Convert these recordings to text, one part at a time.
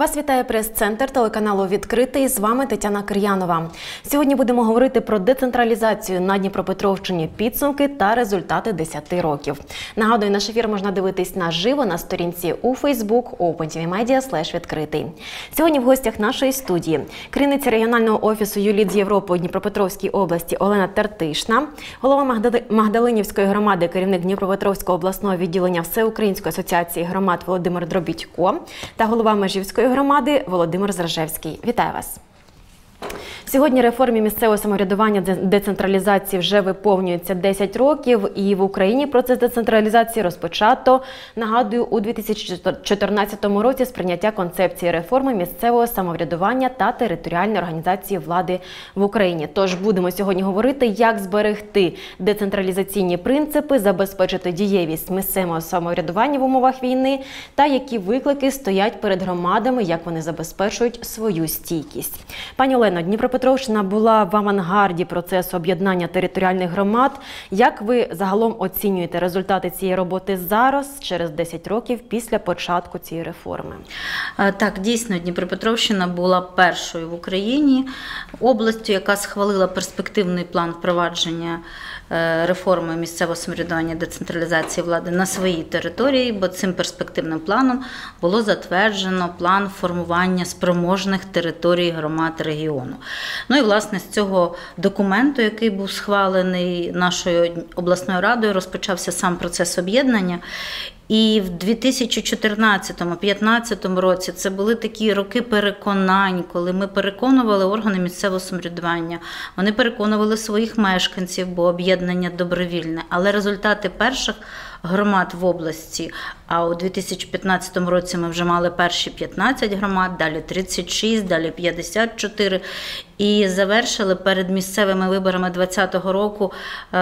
Вас вітає прес-центр телеканалу «Відкритий». З вами Тетяна Кир'янова. Сьогодні будемо говорити про децентралізацію на Дніпропетровщині, підсумки та результати 10 років. Нагадую, наш ефір можна дивитись наживо на сторінці у Facebook OpenTVMedia/відкритий. Сьогодні в гостях нашої студії керівниця регіонального офісу ЮЛІТ з Європи у Дніпропетровській області Олена Тертишна, голова Магдалинівської громади, керівник Дніпропетровського обласного відділення Всеукраїнської асоціації громад Володимир Дробідько та голова Межівської громади Володимир Зражевський. Вітаю вас! Сьогодні реформі місцевого самоврядування децентралізації вже виповнюється 10 років, і в Україні процес децентралізації розпочато, нагадую, у 2014 році з прийняття концепції реформи місцевого самоврядування та територіальної організації влади в Україні. Тож будемо сьогодні говорити, як зберегти децентралізаційні принципи, забезпечити дієвість місцевого самоврядування в умовах війни та які виклики стоять перед громадами, як вони забезпечують свою стійкість. Пані Олено, Дніпропетровщина була в авангарді процесу об'єднання територіальних громад. Як ви загалом оцінюєте результати цієї роботи зараз, через 10 років після початку цієї реформи? Так, дійсно, Дніпропетровщина була першою в Україні областю, яка схвалила перспективний план впровадження реформи місцевого самоврядування, децентралізації влади на своїй території, бо цим перспективним планом було затверджено план формування спроможних територій громад регіону. Ну і, власне, з цього документу, який був схвалений нашою обласною радою, розпочався сам процес об'єднання. І в 2014-2015 році це були такі роки переконань, коли ми переконували органи місцевого самоврядування, вони переконували своїх мешканців, бо об'єднання добровільне. Але результати перших громад в області, а у 2015 році ми вже мали перші 15 громад, далі 36, далі 54, і завершили перед місцевими виборами 2020 року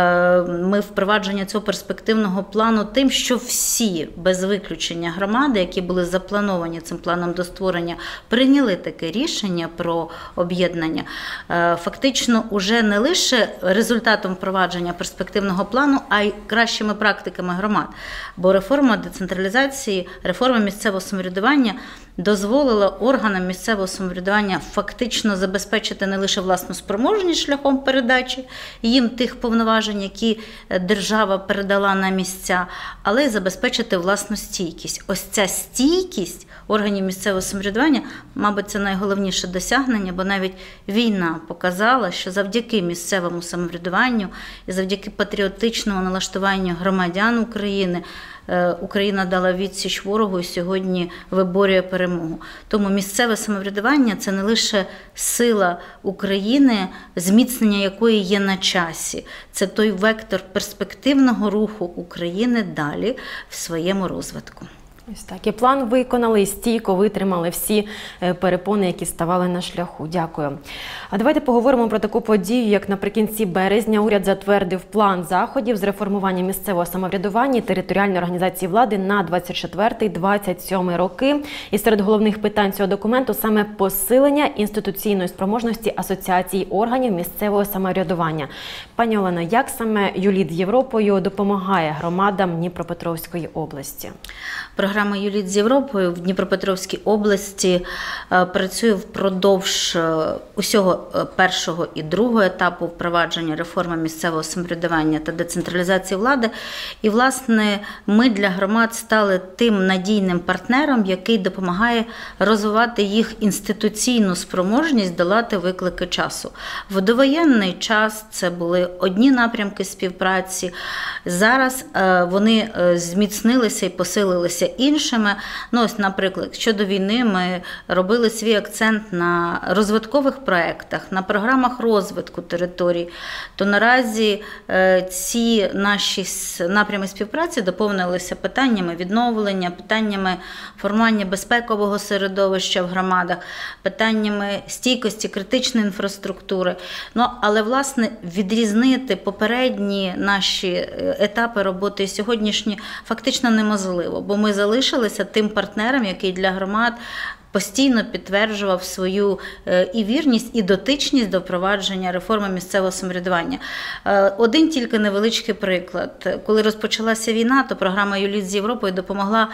ми впровадження цього перспективного плану тим, що всі, без виключення громади, які були заплановані цим планом до створення, прийняли таке рішення про об'єднання. Фактично, уже не лише результатом впровадження перспективного плану, а й кращими практиками громад. Бо реформа децентралізації, реформа місцевого самоврядування дозволила органам місцевого самоврядування фактично забезпечити не лише власну спроможність шляхом передачі їм тих повноважень, які держава передала на місця, але й забезпечити власну стійкість. Ось ця стійкість органів місцевого самоврядування, мабуть, це найголовніше досягнення, бо навіть війна показала, що завдяки місцевому самоврядуванню і завдяки патріотичному налаштуванню громадян України Україна дала відсіч ворогу і сьогодні виборює перемогу. Тому місцеве самоврядування – це не лише сила України, зміцнення якої є на часі. Це той вектор перспективного руху України далі в своєму розвитку. Ось так. І план виконали, стійко витримали всі перепони, які ставали на шляху. Дякую. А давайте поговоримо про таку подію, як наприкінці березня уряд затвердив план заходів з реформування місцевого самоврядування і територіальної організації влади на 24-27 роки. І серед головних питань цього документу саме посилення інституційної спроможності асоціацій органів місцевого самоврядування. Пані Олено, як саме ЮЛІТ з Європою допомагає громадам Дніпропетровської області? Програма «ЮЛІТ з Європою» в Дніпропетровській області працює впродовж усього першого і другого етапу впровадження реформи місцевого самоврядування та децентралізації влади. І, власне, ми для громад стали тим надійним партнером, який допомагає розвивати їх інституційну спроможність долати виклики часу. В довоєнний час це були одні напрямки співпраці. Зараз вони зміцнилися і посилилися іншими. Ну, ось, наприклад, щодо війни ми робили свій акцент на розвиткових проєктах, на програмах розвитку територій. То наразі ці наші напрями співпраці доповнилися питаннями відновлення, питаннями формування безпекового середовища в громадах, питаннями стійкості критичної інфраструктури. Ну, але, власне, відрізнити попередні наші етапи роботи і сьогоднішні фактично неможливо, бо ми залишилися тим партнером, який для громад постійно підтверджував свою і вірність, і дотичність до впровадження реформи місцевого самоврядування. Один тільки невеличкий приклад. Коли розпочалася війна, то програма «ЮЛІТ з Європою» допомогла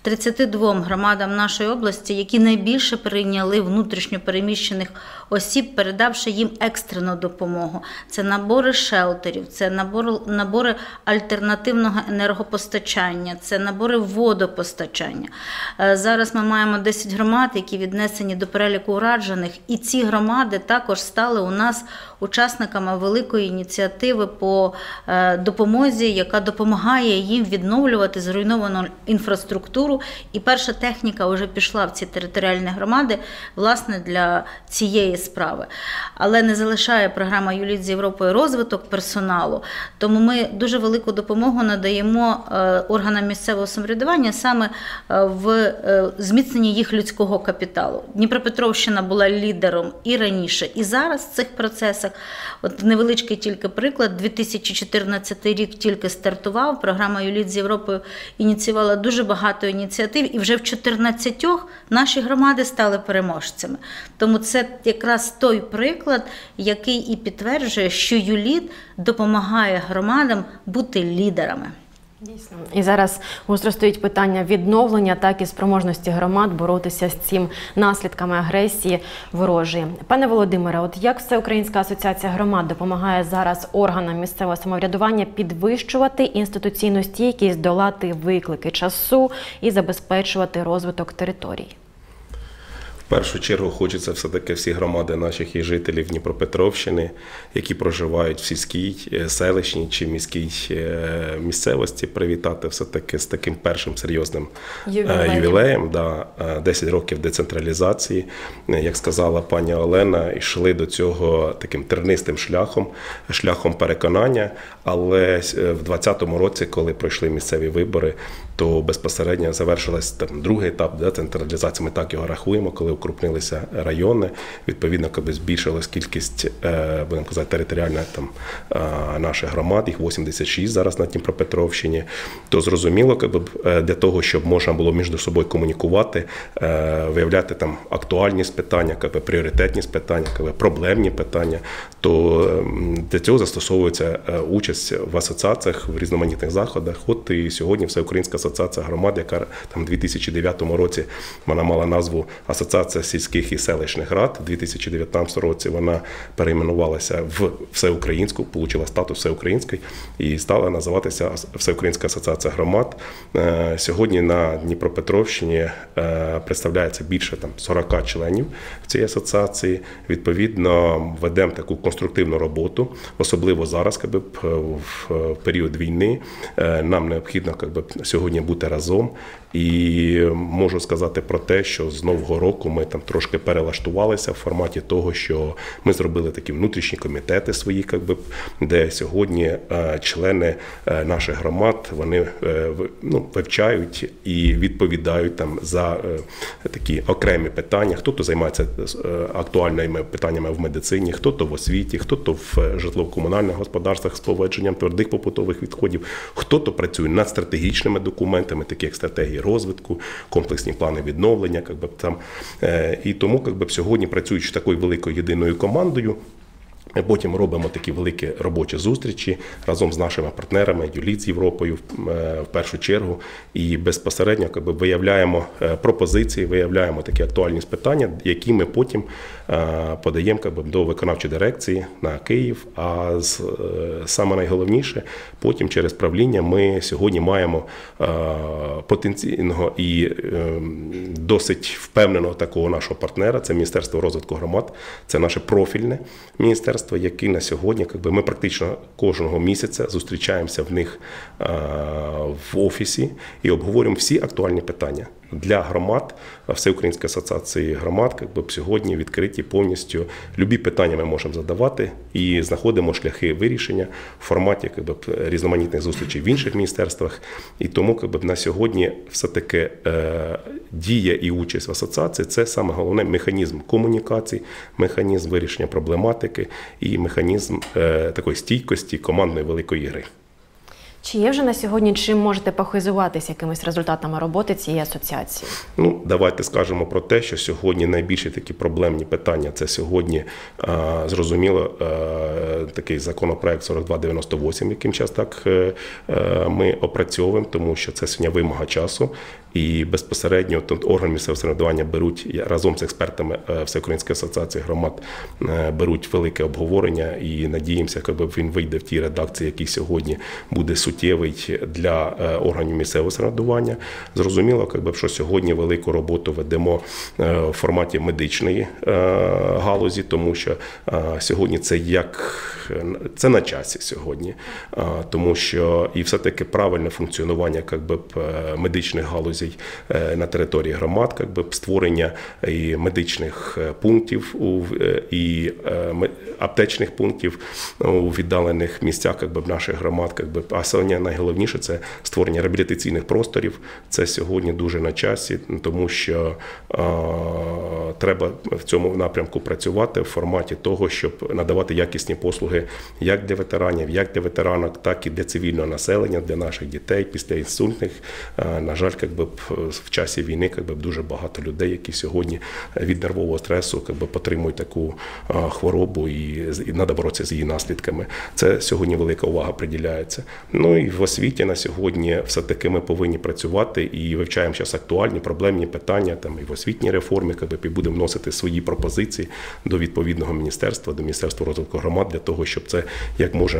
32 громадам нашої області, які найбільше прийняли внутрішньо переміщених осіб, передавши їм екстрену допомогу. Це набори шелтерів, це набори альтернативного енергопостачання, це набори водопостачання. Зараз ми маємо 10 громад, які віднесені до переліку уражених, і ці громади також стали у нас учасниками великої ініціативи по допомозі, яка допомагає їм відновлювати зруйновану інфраструктуру. І перша техніка вже пішла в ці територіальні громади, власне, для цієї справи. Але не залишає програма «ЮЛІТ з Європою» розвиток персоналу, тому ми дуже велику допомогу надаємо органам місцевого самоврядування саме в зміцненні їх людського капіталу. Дніпропетровщина була лідером і раніше, і зараз в цих процесах. От невеличкий тільки приклад, 2014 рік тільки стартував, програма «ЮЛІТ з Європою» ініціювала дуже багато ініціатив, і вже в 14 наші громади стали переможцями. Тому це якраз той приклад, який і підтверджує, що ЮЛІТ допомагає громадам бути лідерами. Дійсно. І зараз гостро стоїть питання відновлення, так і спроможності громад боротися з цим наслідками агресії ворожої. Пане Володимире, от як Всеукраїнська асоціація громад допомагає зараз органам місцевого самоврядування підвищувати інституційну стійкість, долати виклики часу і забезпечувати розвиток територій? В першу чергу хочеться все-таки всі громади наших і жителів Дніпропетровщини, які проживають в сільській, селищній чи міській місцевості, привітати все-таки з таким першим серйозним ювілеєм. 10 років децентралізації. Як сказала пані Олена, йшли до цього таким тернистим шляхом переконання, але в 2020 році, коли пройшли місцеві вибори, то безпосередньо завершилась другий етап децентралізації, ми так його рахуємо, коли укрупнилися райони, відповідно, збільшилась кількість, будемо казати, територіальних наших громад, їх 86 зараз на Дніпропетровщині, то зрозуміло, для того, щоб можна було між собою комунікувати, виявляти там актуальність питання, пріоритетність питання, проблемні питання, то для цього застосовується участь в асоціаціях, в різноманітних заходах. От і сьогодні Всеукраїнська асоціація громад, яка там в 2009 році вона мала назву Асоціація сільських і селищних рад. У 2019 році вона перейменувалася в Всеукраїнську, отримала статус Всеукраїнської і стала називатися Всеукраїнська асоціація громад. Сьогодні на Дніпропетровщині представляється більше 40 членів в цій асоціації. Відповідно, ведемо таку конструктивну роботу, особливо зараз, в період війни. Нам необхідно сьогодні бути разом. І можу сказати про те, що з Нового року ми там трошки перелаштувалися в форматі того, що ми зробили такі внутрішні комітети свої, де сьогодні члени наших громад, вони вивчають і відповідають там за такі окремі питання. Хто-то займається актуальними питаннями в медицині, хто-то в освіті, хто-то в житлово-комунальних господарствах з поводженням твердих побутових відходів, хто-то працює над стратегічними документами, такі як стратегії розвитку, комплексні плани відновлення. І тому сьогодні, працюючи такою великою єдиною командою, ми потім робимо такі великі робочі зустрічі разом з нашими партнерами, ЮЛІТ з Європою в першу чергу, і безпосередньо виявляємо пропозиції, виявляємо такі актуальні питання, які ми потім подаємо до виконавчої дирекції на Київ. А саме найголовніше, потім через правління ми сьогодні маємо потенційного і досить впевненого такого нашого партнера, це Міністерство розвитку громад, це наше профільне міністерство, яке на сьогодні, ми практично кожного місяця зустрічаємося в них в офісі і обговорюємо всі актуальні питання. Для громад, Всеукраїнської асоціації громад, сьогодні відкриті повністю. Любі питання ми можемо задавати і знаходимо шляхи вирішення в форматі різноманітних зустрічей в інших міністерствах. І тому на сьогодні все-таки дія і участь в асоціації – це саме головне механізм комунікації, механізм вирішення проблематики і механізм такої стійкості командної великої гри. Чи є вже на сьогодні, чим можете похизуватися якимись результатами роботи цієї асоціації? Ну, давайте скажемо про те, що сьогодні найбільші такі проблемні питання – це сьогодні, зрозуміло, такий законопроект 4298, яким зараз так ми опрацьовуємо, тому що це сьогодні вимога часу. І безпосередньо органи місцевого самоврядування беруть разом з експертами Всеукраїнської асоціації громад беруть велике обговорення і надіємося, якби він вийде в тій редакції, який сьогодні буде суттєвий для органів місцевого самоврядування. Зрозуміло, що сьогодні велику роботу ведемо в форматі медичної галузі, тому що сьогодні це на часі сьогодні, тому що і все-таки правильне функціонування медичних галузей на території громад, створення і медичних пунктів і аптечних пунктів у віддалених місцях наших громад. А сьогодні найголовніше – це створення реабілітаційних просторів. Це сьогодні дуже на часі, тому що треба в цьому напрямку працювати в форматі того, щоб надавати якісні послуги як для ветеранів, як для ветеранок, так і для цивільного населення, для наших дітей після інсультних. На жаль, в часі війни дуже багато людей, які сьогодні від нервового стресу отримують таку хворобу і треба боротися з її наслідками. Це сьогодні велика увага приділяється. Ну і в освіті на сьогодні все-таки ми повинні працювати і вивчаємо зараз актуальні проблемні питання і в освітній реформі, і будемо вносити свої пропозиції до відповідного міністерства, до Міністерства розвитку громад, для того, щоб це як може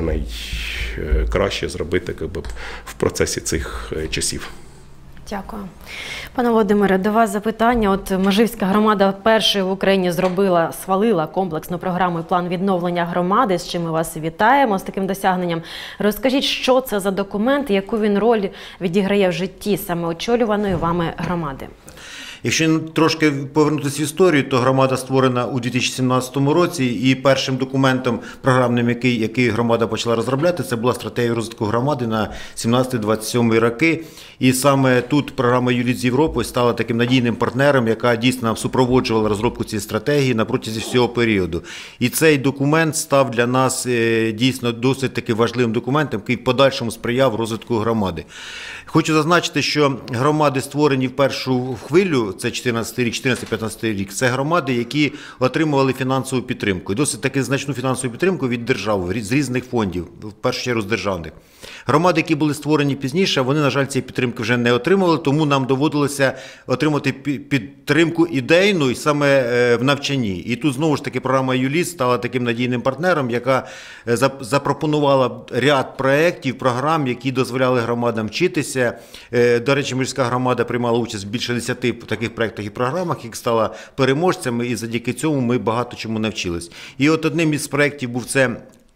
найкраще зробити в процесі цих часів. Дякую. Пане Володимире, до вас запитання. Межівська громада першою в Україні схвалила комплексну програму і план відновлення громади, з чим ми вас вітаємо, з таким досягненням. Розкажіть, що це за документ і яку він роль відіграє в житті саме очолюваної вами громади? Якщо трошки повернутися в історію, то громада створена у 2017 році, і першим документом програмним, який громада почала розробляти, це була стратегія розвитку громади на 17-27 роки. І саме тут програма «Юліт з Європою» стала таким надійним партнером, яка дійсно супроводжувала розробку цієї стратегії на протязі всього періоду. І цей документ став для нас дійсно досить таки важливим документом, який в подальшому сприяв розвитку громади. Хочу зазначити, що громади, створені в першу хвилю, це 14 рік, 14-15 рік, це громади, які отримували фінансову підтримку. І досить таки значну фінансову підтримку від держави, з різних фондів, в першу чергу з державних. Громади, які були створені пізніше, вони, на жаль, цієї підтримки вже не отримували, тому нам доводилося отримати підтримку ідейну і саме в навчанні. І тут, знову ж таки, програма «Юліт» стала таким надійним партнером, яка запропонувала ряд проєктів, програм, які дозволяли громадам вчитися. До речі, Межівська громада приймала участь в більше 10 таких проєктах і програмах, які стала переможцями, і завдяки цьому ми багато чому навчились. І от одним із проєктів був це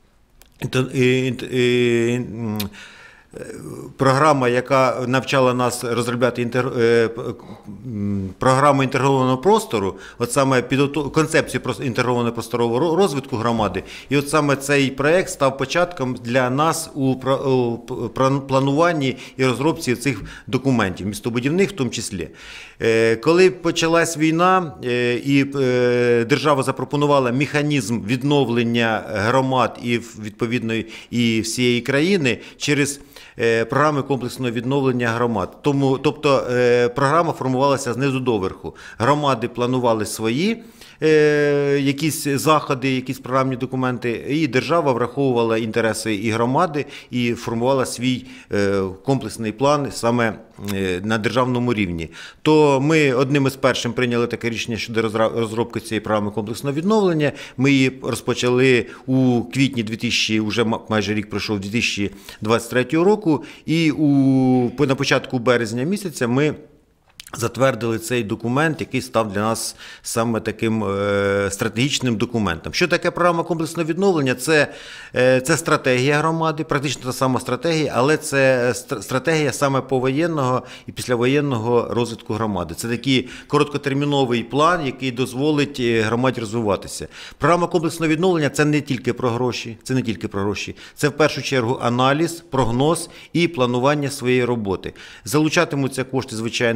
програма, яка навчала нас розробляти програму інтегрованого простору, от саме концепцію інтегрованого просторового розвитку громади. І от саме цей проєкт став початком для нас у плануванні і розробці цих документів, містобудівних в тому числі. Коли почалась війна і держава запропонувала механізм відновлення громад і відповідно і всієї країни через програми комплексного відновлення громад. Тобто програма формувалася знизу доверху. Громади планували свої якісь заходи, якісь програмні документи, і держава враховувала інтереси і громади, і формувала свій комплексний план саме на державному рівні. То ми одним із першим прийняли таке рішення щодо розробки цієї програми комплексного відновлення. Ми її розпочали у квітні вже майже рік пройшов 2023 року, і на початку березня місяця ми затвердили цей документ, який став для нас саме таким стратегічним документом. Що таке програма комплексного відновлення? Це стратегія громади, практично та сама стратегія, але це стратегія саме повоєнного і післявоєнного розвитку громади. Це такий короткотерміновий план, який дозволить громаді розвиватися. Програма комплексного відновлення – це не тільки про гроші, це в першу чергу аналіз, прогноз і планування своєї роботи. Залучатимуться кошти, звичайно, і місцеві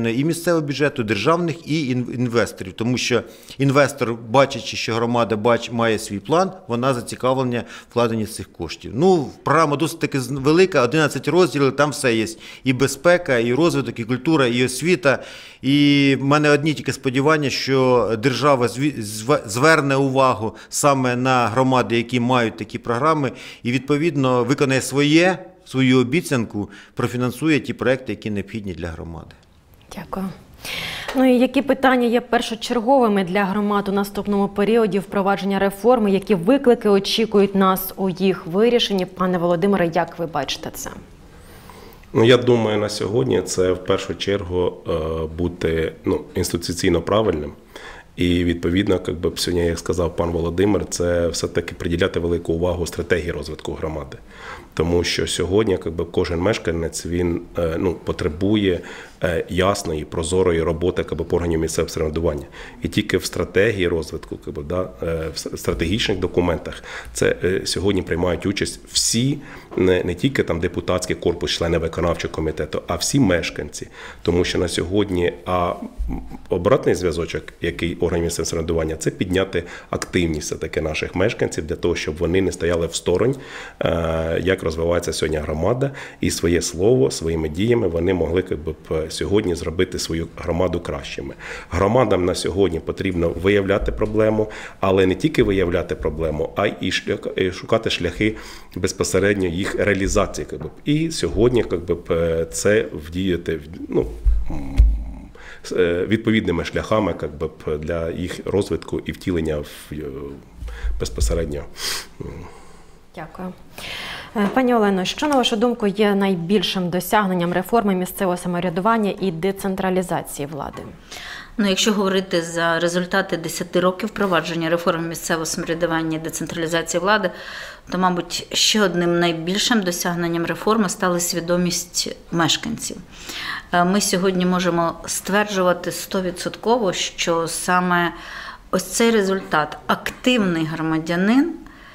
місцевого бюджету, державних і інвесторів. Тому що інвестор, бачачи, що громада має свій план, вона зацікавлена вкладення цих коштів. Ну, програма досить таки велика, 11 розділів, там все є. І безпека, і розвиток, і культура, і освіта. І в мене одні тільки сподівання, що держава зверне увагу саме на громади, які мають такі програми, і відповідно виконає свою обіцянку, профінансує ті проекти, які необхідні для громади. Дякую. Ну і які питання є першочерговими для громад у наступному періоді впровадження реформи, які виклики очікують нас у їх вирішенні? Пане Володимире, як ви бачите це? Ну, я думаю, на сьогодні це в першу чергу бути інституційно правильним. І відповідно, сьогодні, як сказав пан Володимир, це все-таки приділяти велику увагу стратегії розвитку громади. Тому що сьогодні кожен мешканець він потребує ясної, прозорої роботи по органів місцевого самоврядування. І тільки в стратегії розвитку, в стратегічних документах це сьогодні приймають участь всі, не тільки депутатський корпус, члени виконавчого комітету, а всі мешканці. Тому що на сьогодні обратний зв'язочок, який органів місцевого самоврядування, це підняти активність все-таки наших мешканців для того, щоб вони не стояли всторонь, як розвивається сьогодні громада, і своє слово, своїми діями вони могли сьогодні зробити свою громаду кращими. Громадам на сьогодні потрібно виявляти проблему, але не тільки виявляти проблему, а й шукати шляхи безпосередньо їх реалізації. І сьогодні це вдіяти відповідними шляхами для їх розвитку і втілення безпосередньо. Дякую. Пані Олено, що, на вашу думку, є найбільшим досягненням реформи місцевого самоврядування і децентралізації влади? Якщо говорити за результати 10 років впровадження реформи місцевого самоврядування і децентралізації влади, то, мабуть, ще одним найбільшим досягненням реформи стала свідомість мешканців. Ми сьогодні можемо стверджувати 100%, що саме ось цей результат, активний громадянин,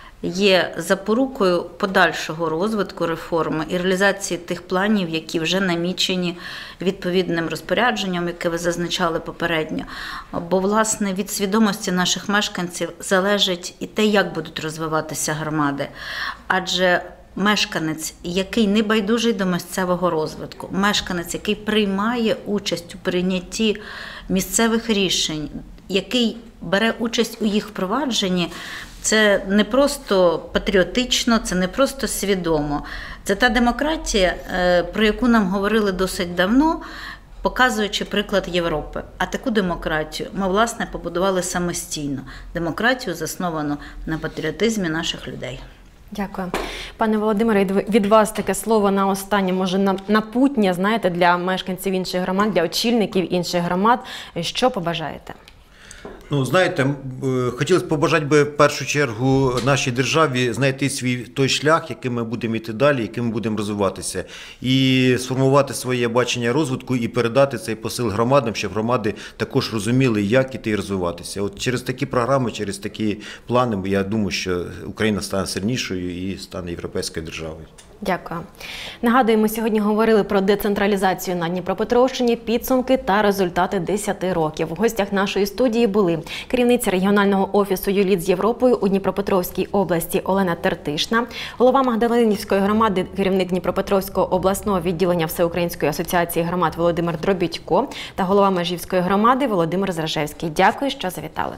є запорукою подальшого розвитку реформи і реалізації тих планів, які вже намічені відповідним розпорядженням, яке ви зазначали попередньо. Бо, власне, від свідомості наших мешканців залежить і те, як будуть розвиватися громади. Адже мешканець, який не байдужий до місцевого розвитку, мешканець, який приймає участь у прийнятті місцевих рішень, який бере участь у їх впровадженні, це не просто патріотично, це не просто свідомо. Це та демократія, про яку нам говорили досить давно, показуючи приклад Європи. А таку демократію ми, власне, побудували самостійно. Демократію, засновану на патріотизмі наших людей. Дякую. Пане Володимире, від вас таке слово на останнє, може, напутнє, знаєте, для мешканців інших громад, для очільників інших громад. Що побажаєте? Знаєте, хотілося б побажати в першу чергу нашій державі знайти свій той шлях, яким ми будемо йти далі, яким ми будемо розвиватися. І сформувати своє бачення розвитку і передати цей посил громадам, щоб громади також розуміли, як іти і розвиватися. От через такі програми, через такі плани, я думаю, що Україна стане сильнішою і стане європейською державою. Дякую. Нагадуємо, сьогодні говорили про децентралізацію на Дніпропетровщині, підсумки та результати 10 років. В гостях нашої студії були керівниця регіонального офісу ЮЛІТ з Європою у Дніпропетровській області Олена Тертишна, голова Магдалинівської громади, керівник Дніпропетровського обласного відділення Всеукраїнської асоціації громад Володимир Дробідько та голова Межівської громади Володимир Зражевський. Дякую, що завітали.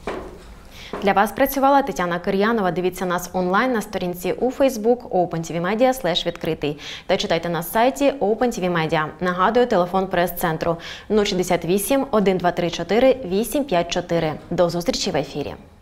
Для вас працювала Тетяна Кир'янова. Дивіться нас онлайн на сторінці у Facebook opentvmedia/відкритий та читайте на сайті Open TV Media. Нагадую, телефон прес-центру 068 1234 854. До зустрічі в ефірі.